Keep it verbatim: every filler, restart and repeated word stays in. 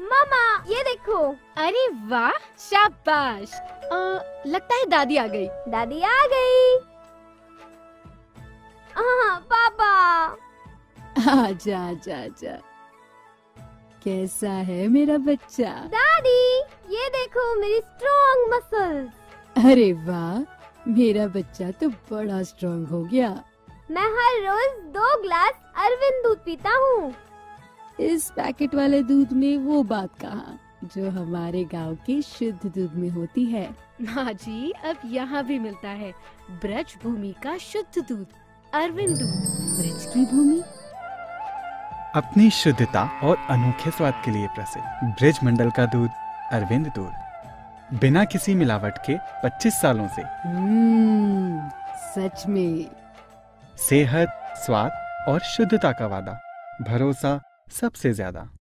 मामा ये देखो। अरे वाह, शाबाश। आ, लगता है दादी आ गई। दादी आ गई। हाँ पापा। आजा आजा आजा। कैसा है मेरा बच्चा? दादी ये देखो मेरी स्ट्रॉन्ग मसल्स। अरे वाह, मेरा बच्चा तो बड़ा स्ट्रॉन्ग हो गया। मैं हर रोज दो ग्लास अरविंद दूध पीता हूँ। इस पैकेट वाले दूध में वो बात कहाँ जो हमारे गांव के शुद्ध दूध में होती है। हाँ जी, अब यहाँ भी मिलता है ब्रज भूमि का शुद्ध दूध, अरविंद दूध। ब्रज की भूमि अपनी शुद्धता और अनोखे स्वाद के लिए प्रसिद्ध ब्रज मंडल का दूध अरविंद दूध, बिना किसी मिलावट के पच्चीस सालों से। हम्म, सच में सेहत, स्वाद और शुद्धता का वादा, भरोसा सबसे ज्यादा।